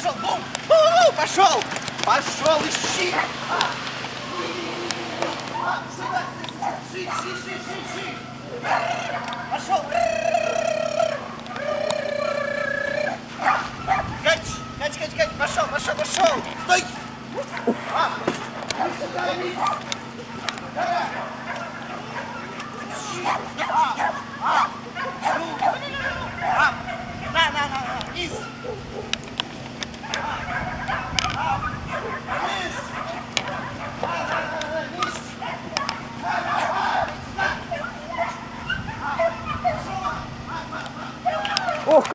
пошел, бум! Пошел! Пошел, ищи! Сюда! Ши! Пошел! Кать! Пошел! Стой! На! Вниз! Ох!